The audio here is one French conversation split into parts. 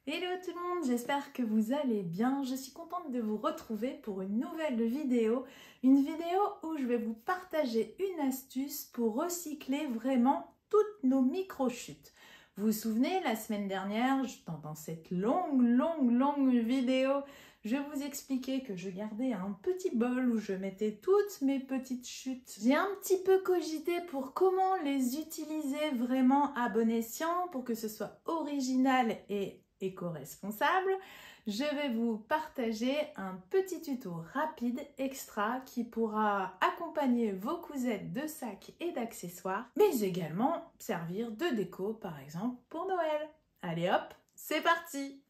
Hello tout le monde, j'espère que vous allez bien. Je suis contente de vous retrouver pour une nouvelle vidéo. Une vidéo où je vais vous partager une astuce pour recycler vraiment toutes nos micro-chutes. Vous vous souvenez, la semaine dernière, dans cette longue vidéo, je vous expliquais que je gardais un petit bol où je mettais toutes mes petites chutes. J'ai un petit peu cogité pour comment les utiliser vraiment à bon escient pour que ce soit original et éco-responsable. Je vais vous partager un petit tuto rapide extra qui pourra accompagner vos cousettes de sacs et d'accessoires, mais également servir de déco par exemple pour Noël. Allez hop, c'est parti!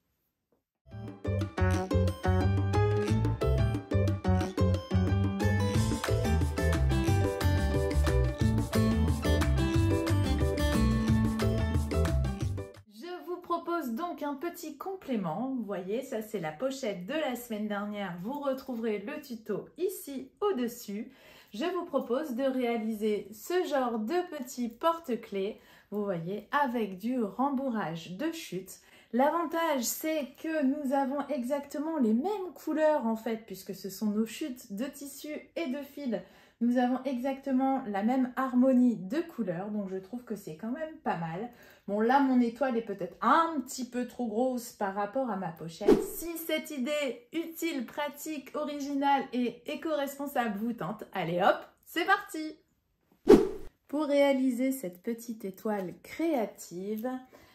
Donc un petit complément, vous voyez, ça c'est la pochette de la semaine dernière, vous retrouverez le tuto ici au-dessus. Je vous propose de réaliser ce genre de petit porte-clés, vous voyez, avec du rembourrage de chute. L'avantage c'est que nous avons exactement les mêmes couleurs en fait, puisque ce sont nos chutes de tissu et de fil. Nous avons exactement la même harmonie de couleurs, donc je trouve que c'est quand même pas mal. Bon, là, mon étoile est peut-être un petit peu trop grosse par rapport à ma pochette. Si cette idée utile, pratique, originale et éco-responsable vous tente, allez hop, c'est parti! Pour réaliser cette petite étoile créative,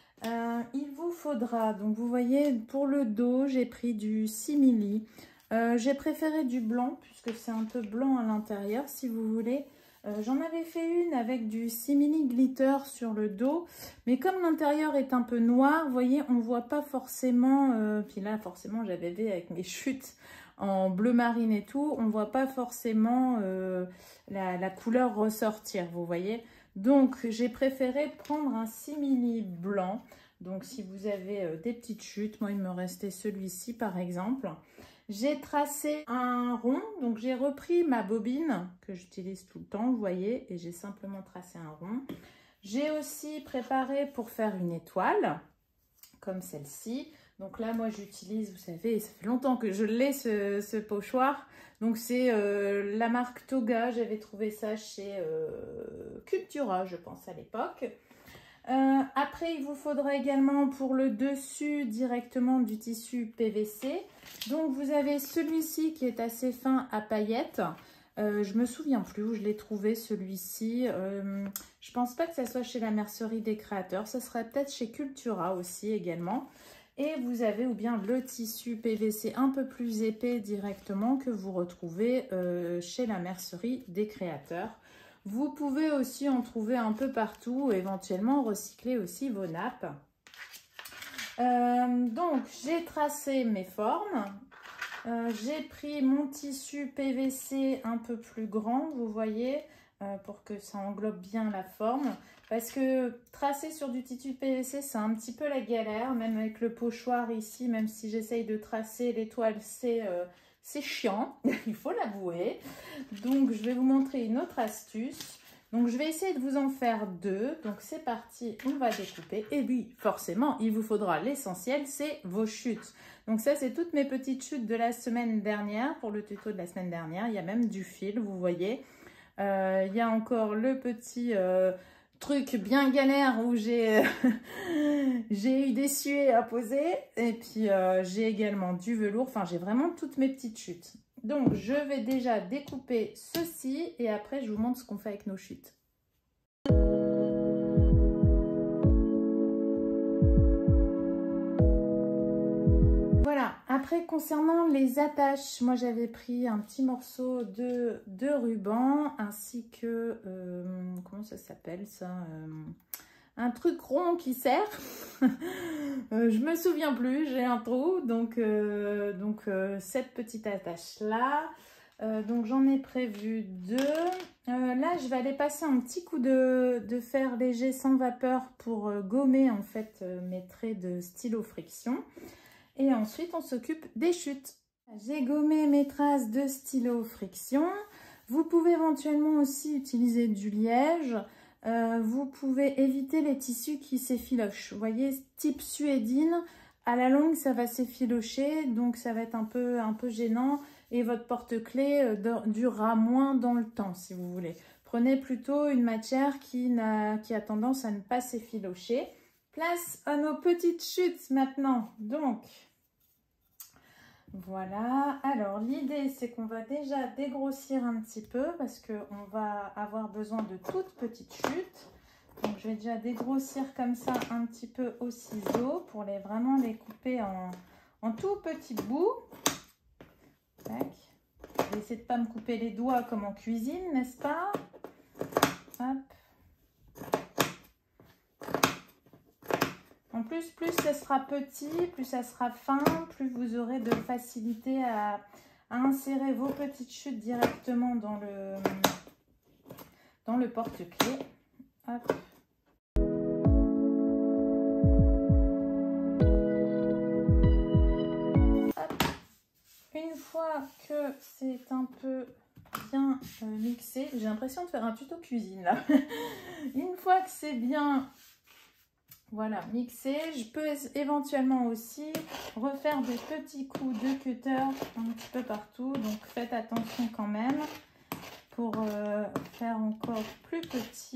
il vous faudra, donc vous voyez, pour le dos, j'ai pris du simili. J'ai préféré du blanc, puisque c'est un peu blanc à l'intérieur, si vous voulez. J'en avais fait une avec du simili glitter sur le dos, mais comme l'intérieur est un peu noir, vous voyez, on ne voit pas forcément, puis là forcément j'avais vu avec mes chutes en bleu marine et tout, on ne voit pas forcément la couleur ressortir, vous voyez. Donc j'ai préféré prendre un simili blanc, donc si vous avez des petites chutes, moi il me restait celui-ci par exemple. J'ai tracé un rond, donc j'ai repris ma bobine que j'utilise tout le temps, vous voyez, et j'ai simplement tracé un rond. J'ai aussi préparé pour faire une étoile, comme celle-ci. Donc là, moi, j'utilise, vous savez, ça fait longtemps que je l'ai, ce pochoir. Donc c'est la marque Toga, j'avais trouvé ça chez Cultura, je pense, à l'époque. Après, il vous faudra également pour le dessus directement du tissu PVC. Donc, vous avez celui-ci qui est assez fin à paillettes. Je me souviens plus où je l'ai trouvé celui-ci. Je pense pas que ça soit chez la mercerie des créateurs. Ça serait peut-être chez Cultura aussi également. Et vous avez ou bien le tissu PVC un peu plus épais directement que vous retrouvez chez la mercerie des créateurs. Vous pouvez aussi en trouver un peu partout, éventuellement recycler aussi vos nappes. Donc, j'ai tracé mes formes. J'ai pris mon tissu PVC un peu plus grand, vous voyez, pour que ça englobe bien la forme. Parce que tracer sur du tissu PVC, c'est un petit peu la galère, même avec le pochoir ici, même si j'essaye de tracer l'étoile, c'est chiant, il faut l'avouer. Donc, je vais vous montrer une autre astuce. Donc, je vais essayer de vous en faire deux. Donc, c'est parti, on va découper. Et oui, forcément, il vous faudra l'essentiel, c'est vos chutes. Donc, ça, c'est toutes mes petites chutes de la semaine dernière, pour le tuto de la semaine dernière. Il y a même du fil, vous voyez. Il y a encore le petit truc bien galère où j'ai eu des suées à poser. Et puis, j'ai également du velours. Enfin, j'ai vraiment toutes mes petites chutes. Donc, je vais déjà découper ceci et après, je vous montre ce qu'on fait avec nos chutes. Voilà, après, concernant les attaches, moi, j'avais pris un petit morceau de ruban ainsi que, comment ça s'appelle ça un truc rond qui sert. Je me souviens plus, j'ai un trou. Donc cette petite attache là. Donc j'en ai prévu deux. Là, je vais aller passer un petit coup de fer léger sans vapeur pour gommer en fait mes traits de stylo friction. Et ensuite, on s'occupe des chutes. J'ai gommé mes traces de stylo friction. Vous pouvez éventuellement aussi utiliser du liège. Vous pouvez éviter les tissus qui s'effilochent. Vous voyez, type suédine, À la longue, ça va s'effilocher, donc ça va être un peu gênant et votre porte-clés durera moins dans le temps, si vous voulez. Prenez plutôt une matière qui a tendance à ne pas s'effilocher. Place à nos petites chutes maintenant. Donc, voilà. Alors, l'idée, c'est qu'on va déjà dégrossir un petit peu parce qu'on va avoir besoin de toutes petites chutes. Donc, je vais déjà dégrossir comme ça un petit peu au ciseau pour vraiment les couper en tout petits bouts. Tac. Je vais essayer de ne pas me couper les doigts comme en cuisine, n'est-ce pas? Hop. En plus ça sera petit, plus ça sera fin, plus vous aurez de facilité à insérer vos petites chutes directement dans le porte-clés. Hop. Une fois que c'est un peu bien mixé, j'ai l'impression de faire un tuto cuisine là. Une fois que c'est bien mixé, je peux éventuellement aussi refaire des petits coups de cutter un petit peu partout. Donc faites attention quand même pour faire encore plus petit.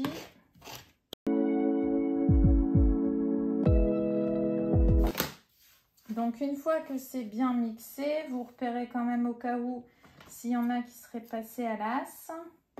Donc une fois que c'est bien mixé, vous repérez quand même au cas où s'il y en a qui seraient passés à l'as.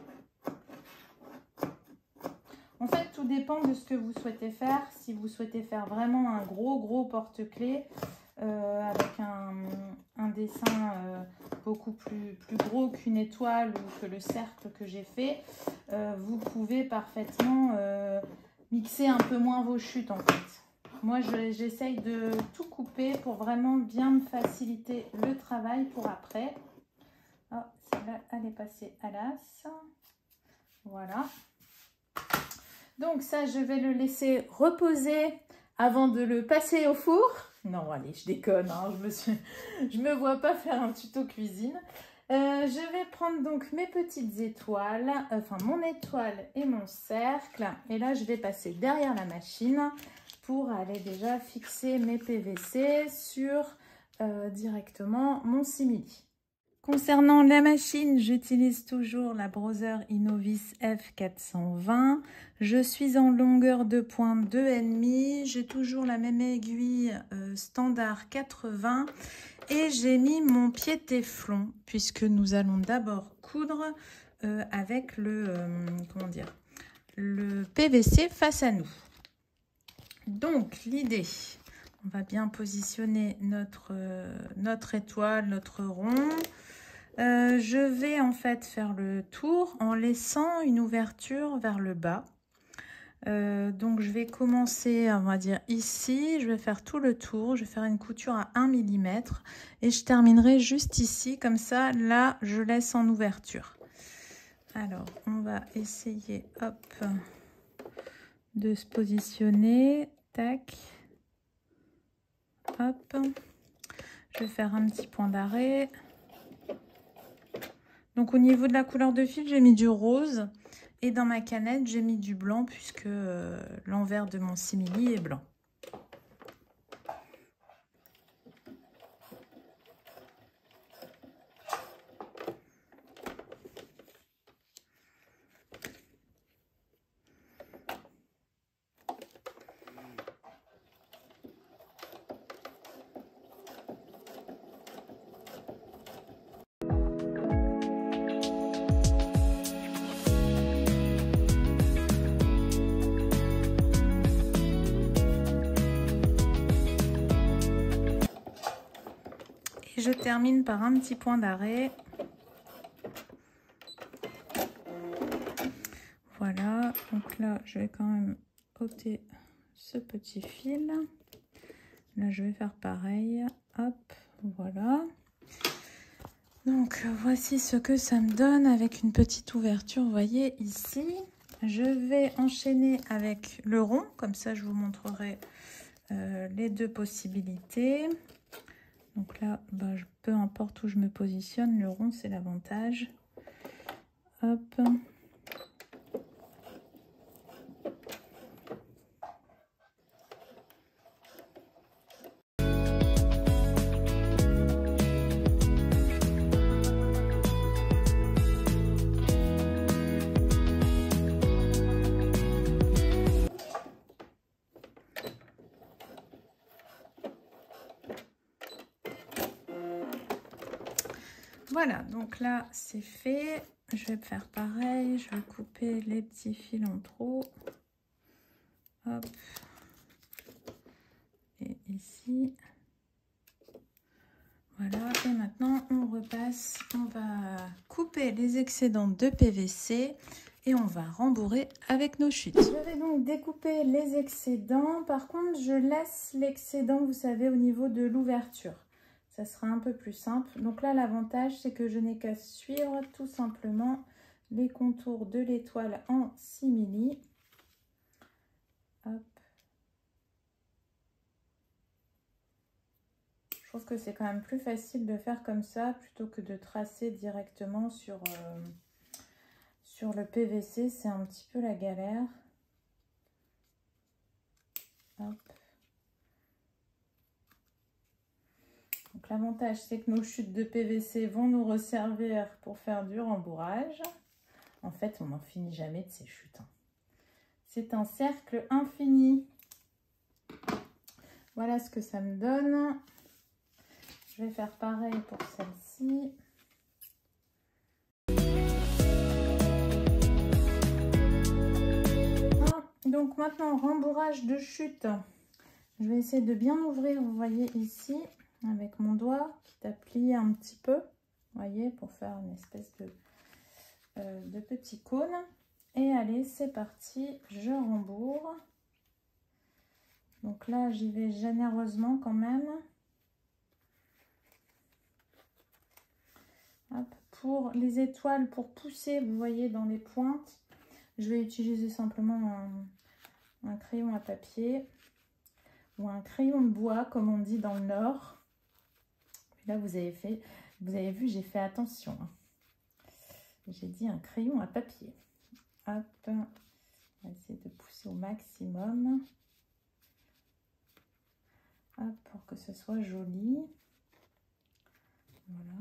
En fait, tout dépend de ce que vous souhaitez faire. Si vous souhaitez faire vraiment un gros porte-clés avec un dessin beaucoup plus gros qu'une étoile ou que le cercle que j'ai fait, vous pouvez parfaitement mixer un peu moins vos chutes en fait. Moi, j'essaye de tout couper pour vraiment bien me faciliter le travail pour après. Oh, celle-là, elle est passée à l'as. Voilà. Donc ça, je vais le laisser reposer avant de le passer au four. Non, allez, je déconne, hein, je me vois pas faire un tuto cuisine. Je vais prendre donc mes petites étoiles, enfin mon étoile et mon cercle. Et là, je vais passer derrière la machine pour aller déjà fixer mes PVC sur directement mon simili. Concernant la machine, j'utilise toujours la Brother Innovis F420. Je suis en longueur de pointe 2,5. J'ai toujours la même aiguille standard 80. Et j'ai mis mon pied téflon puisque nous allons d'abord coudre avec le PVC face à nous. Donc l'idée, on va bien positionner notre étoile, notre rond. Je vais en fait faire le tour en laissant une ouverture vers le bas. Donc je vais commencer, on va dire ici, je vais faire tout le tour, je vais faire une couture à 1 mm et je terminerai juste ici, comme ça, là je laisse en ouverture. Alors on va essayer, hop, de se positionner, tac, hop, je vais faire un petit point d'arrêt. Donc au niveau de la couleur de fil, j'ai mis du rose et dans ma canette, j'ai mis du blanc puisque l'envers de mon simili est blanc. Et je termine par un petit point d'arrêt. Voilà, donc là, je vais quand même ôter ce petit fil. Là, je vais faire pareil. Hop, voilà. Donc, voici ce que ça me donne avec une petite ouverture, vous voyez, ici. Je vais enchaîner avec le rond, comme ça, je vous montrerai les deux possibilités. Donc là, peu importe où je me positionne, le rond, c'est l'avantage. Hop. Voilà, donc là c'est fait. Je vais faire pareil, je vais couper les petits fils en trop. Hop. Et ici. Voilà, et maintenant on repasse, on va couper les excédents de PVC et on va rembourrer avec nos chutes. Je vais donc découper les excédents, par contre je laisse l'excédent, vous savez, au niveau de l'ouverture. Ça sera un peu plus simple. Donc là l'avantage c'est que je n'ai qu'à suivre tout simplement les contours de l'étoile en simili. Hop. Je trouve que c'est quand même plus facile de faire comme ça plutôt que de tracer directement sur le PVC. C'est un petit peu la galère. Hop. Donc l'avantage c'est que nos chutes de PVC vont nous resservir pour faire du rembourrage. En fait, on n'en finit jamais de ces chutes. C'est un cercle infini. Voilà ce que ça me donne. Je vais faire pareil pour celle-ci. Donc maintenant, rembourrage de chute. Je vais essayer de bien ouvrir, vous voyez ici, avec mon doigt, quitte à plier un petit peu, vous voyez, pour faire une espèce de petit cône. Et allez, c'est parti, je rembourre. Donc là, j'y vais généreusement quand même. Hop. Pour les étoiles, pour pousser, vous voyez, dans les pointes, je vais utiliser simplement un crayon à papier ou un crayon de bois, comme on dit dans le Nord. Et là, vous avez vu, j'ai fait attention. J'ai dit un crayon à papier. Hop, on va essayer de pousser au maximum. Hop, pour que ce soit joli. Voilà.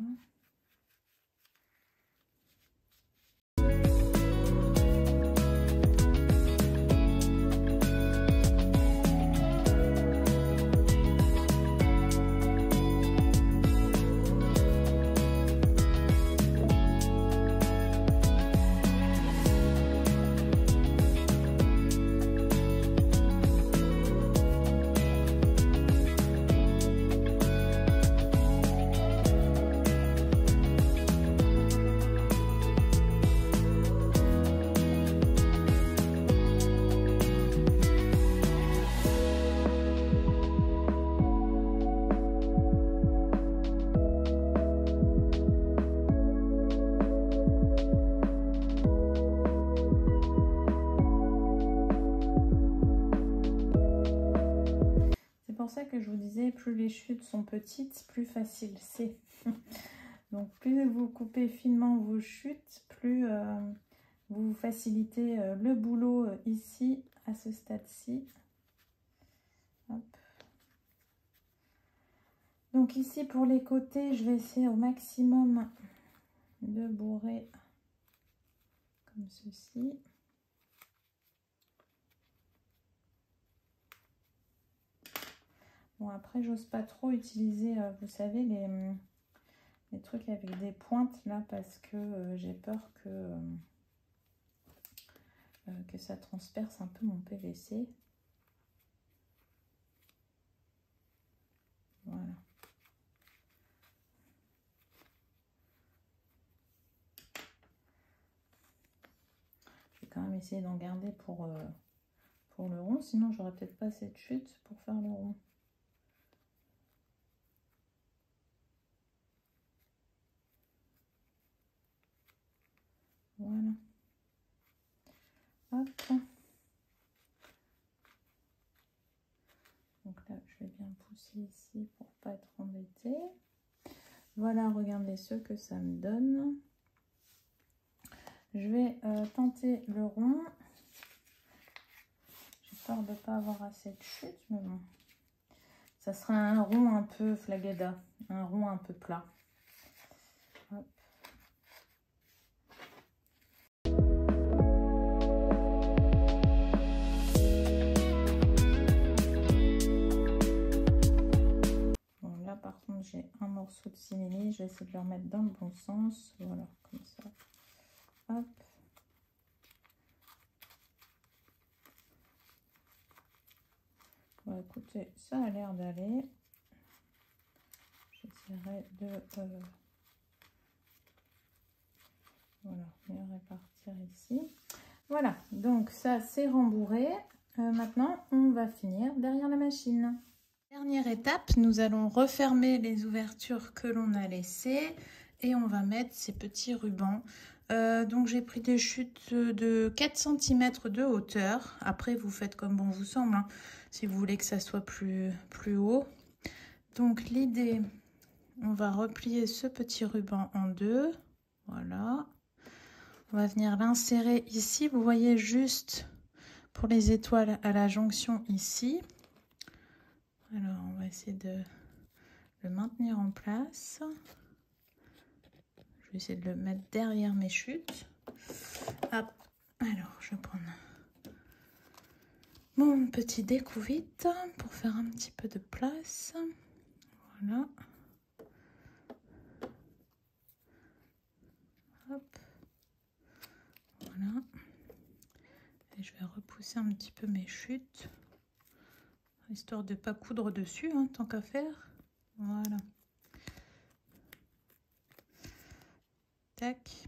C'est pour ça que je vous disais, plus les chutes sont petites, plus facile c'est. Donc plus vous coupez finement vos chutes, plus vous facilitez le boulot ici, à ce stade-ci. Donc ici pour les côtés, je vais essayer au maximum de bourrer comme ceci. Bon, après, j'ose pas trop utiliser, vous savez, les trucs avec des pointes, là, parce que j'ai peur que ça transperce un peu mon PVC. Voilà. Je vais quand même essayer d'en garder pour le rond, sinon j'aurais peut-être pas cette chute pour faire le rond. Voilà. Hop. Donc là, je vais bien pousser ici pour pas être embêtée. Voilà, regardez ce que ça me donne. Je vais tenter le rond. J'ai peur de ne pas avoir assez de chute, mais bon. Ça sera un rond un peu flagada, un rond un peu plat. Hop. comme j'ai un morceau de simili, je vais essayer de le remettre dans le bon sens. Voilà, comme ça. Hop. Bon, écoutez, ça a l'air d'aller. J'essaierai de voilà, bien répartir ici. Voilà, donc ça c'est rembourré. Maintenant, on va finir derrière la machine. Dernière étape, nous allons refermer les ouvertures que l'on a laissées et on va mettre ces petits rubans. Donc j'ai pris des chutes de 4 cm de hauteur. Après, vous faites comme bon vous semble, hein, si vous voulez que ça soit plus haut. Donc l'idée, on va replier ce petit ruban en deux. Voilà. On va venir l'insérer ici. Vous voyez juste pour les étoiles à la jonction ici. Alors, on va essayer de le maintenir en place. Je vais essayer de le mettre derrière mes chutes. Hop. Alors, je vais prendre mon petit découvite pour faire un petit peu de place. Voilà. Hop. Voilà. Et je vais repousser un petit peu mes chutes, histoire de ne pas coudre dessus, hein, tant qu'à faire. Voilà. Tac.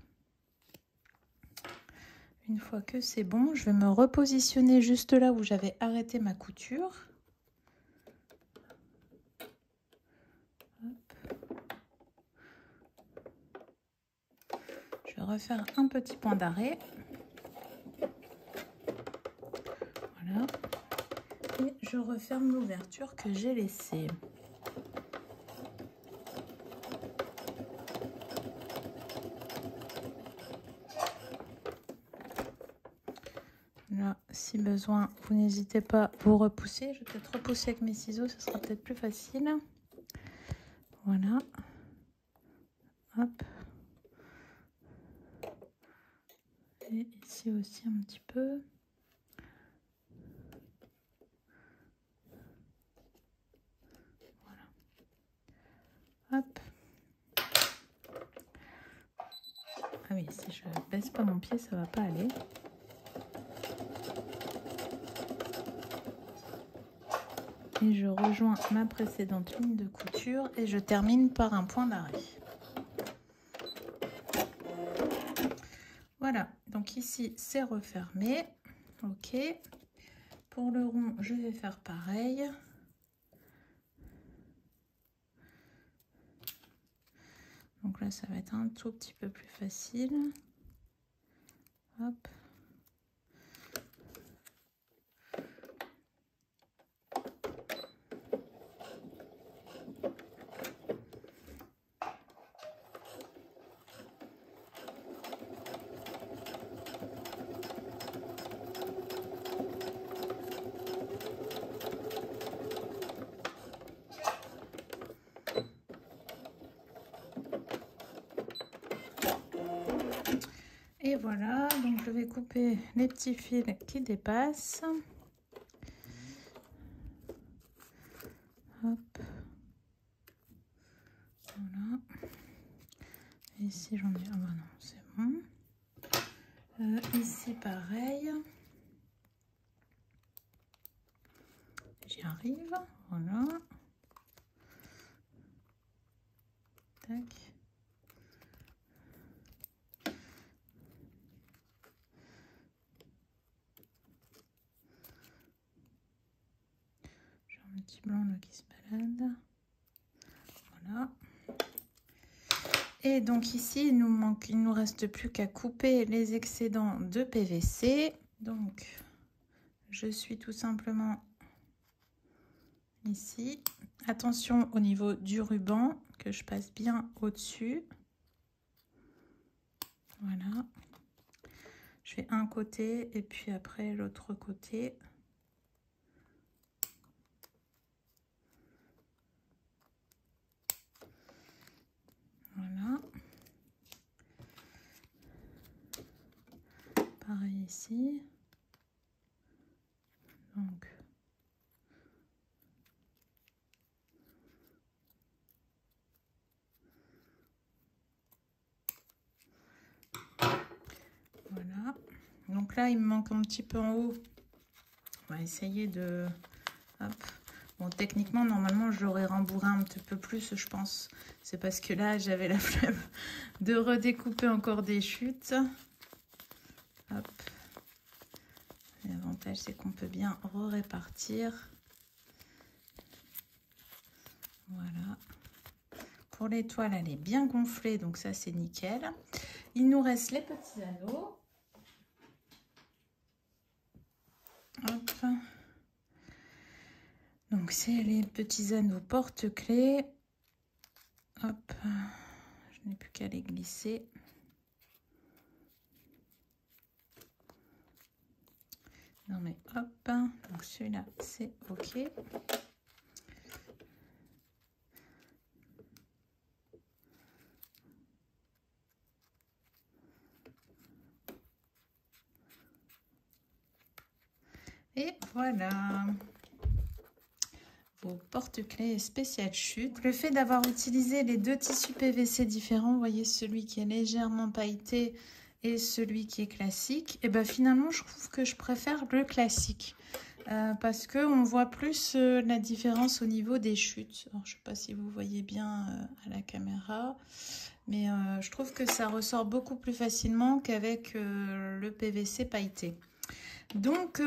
Une fois que c'est bon, je vais me repositionner juste là où j'avais arrêté ma couture. Hop. Je vais refaire un petit point d'arrêt. Voilà. Et je referme l'ouverture que j'ai laissée. Là, si besoin, vous n'hésitez pas à vous repousser. Je vais peut-être repousser avec mes ciseaux, ce sera peut-être plus facile. Voilà. Hop. Et ici aussi un petit peu. Voilà. Hop. Ah oui, si je baisse pas mon pied, ça va pas aller. Et je rejoins ma précédente ligne de couture et je termine par un point d'arrêt. Voilà, donc ici c'est refermé. Ok. Pour le rond, je vais faire pareil. Donc là, ça va être un tout petit peu plus facile. Hop. Et voilà, donc je vais couper les petits fils qui dépassent. Hop. Voilà. Et ici j'en ai... Ah bah non, c'est bon. Ici pareil. J'y arrive. Voilà. Tac. Un petit blanc là qui se balade. Voilà. Et donc ici, il nous reste plus qu'à couper les excédents de PVC. Donc, je suis tout simplement ici. Attention au niveau du ruban, que je passe bien au-dessus. Voilà. Je fais un côté et puis après l'autre côté. Voilà. Pareil ici. Donc, Donc là, il me manque un petit peu en haut. On va essayer de... Hop. Bon, techniquement, normalement, je l'aurais rembourré un petit peu plus, je pense. C'est parce que là, j'avais la flemme de redécouper encore des chutes. Hop. L'avantage, c'est qu'on peut bien répartir. Voilà. Pour l'étoile, elle est bien gonflée, donc ça, c'est nickel. Il nous reste les petits anneaux. Hop. Donc, c'est les petits anneaux porte-clés. Hop. Je n'ai plus qu'à les glisser. Non, mais hop. Donc, celui-là, c'est OK. Et voilà. Vos porte-clés spécial chute. Le fait d'avoir utilisé les deux tissus PVC différents, vous voyez celui qui est légèrement pailleté et celui qui est classique, et ben finalement je trouve que je préfère le classique parce qu'on voit plus la différence au niveau des chutes. Alors, je ne sais pas si vous voyez bien à la caméra, mais je trouve que ça ressort beaucoup plus facilement qu'avec le PVC pailleté. Donc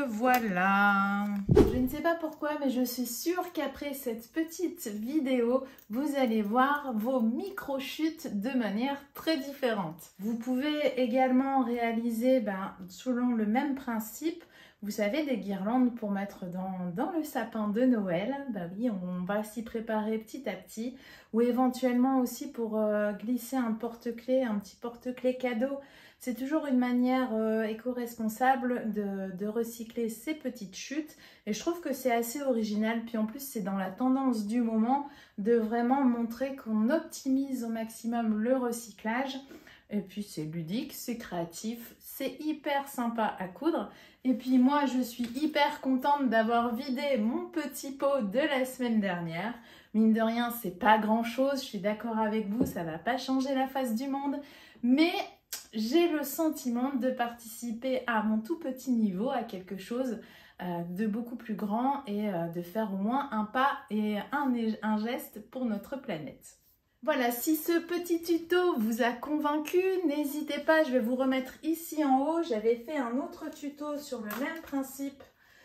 voilà, je ne sais pas pourquoi, mais je suis sûre qu'après cette petite vidéo, vous allez voir vos micro-chutes de manière très différente. Vous pouvez également réaliser, selon le même principe, vous savez, des guirlandes pour mettre dans le sapin de Noël. Oui, on va s'y préparer petit à petit. Ou éventuellement aussi pour glisser un porte-clés, un petit porte-clés cadeau. C'est toujours une manière éco-responsable de recycler ces petites chutes. Et je trouve que c'est assez original. Puis en plus, c'est dans la tendance du moment de vraiment montrer qu'on optimise au maximum le recyclage. Et puis c'est ludique, c'est créatif, c'est hyper sympa à coudre. Et puis moi, je suis hyper contente d'avoir vidé mon petit pot de la semaine dernière. Mine de rien, c'est pas grand chose, je suis d'accord avec vous, ça va pas changer la face du monde. Mais j'ai le sentiment de participer à mon tout petit niveau, à quelque chose de beaucoup plus grand et de faire au moins un pas et un geste pour notre planète. Voilà, si ce petit tuto vous a convaincu, n'hésitez pas, je vais vous remettre ici en haut. J'avais fait un autre tuto sur le même principe,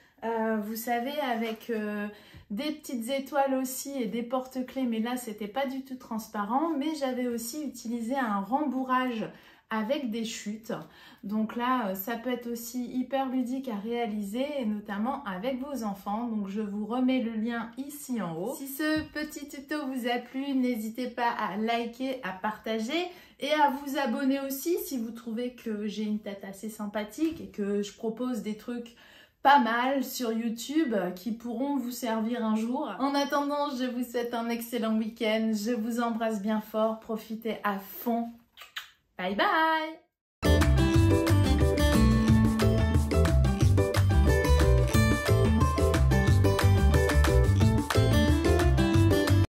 vous savez, avec des petites étoiles aussi et des porte-clés, mais là, c'était pas du tout transparent. Mais j'avais aussi utilisé un rembourrage avec des chutes. Donc là, ça peut être aussi hyper ludique à réaliser et notamment avec vos enfants. Donc je vous remets le lien ici en haut. Si ce petit tuto vous a plu, n'hésitez pas à liker, à partager et à vous abonner aussi si vous trouvez que j'ai une tête assez sympathique et que je propose des trucs pas mal sur YouTube qui pourront vous servir un jour. En attendant, je vous souhaite un excellent week-end. Je vous embrasse bien fort. Profitez à fond. Bye bye!